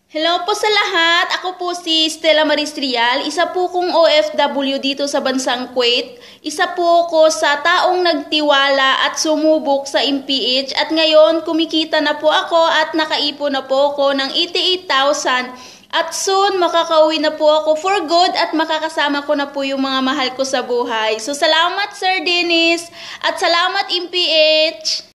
Hello po sa lahat. Ako po si Stella Maris Rial. Isa po kong OFW dito sa bansang Kuwait. Isa po ko sa taong nagtiwala at sumubok sa MPH. At ngayon, kumikita na po ako at nakaipon na po ako ng 88,000. At soon, makakauwi na po ako for good at makakasama ko na po yung mga mahal ko sa buhay. So, salamat Sir Dennis at salamat MPH!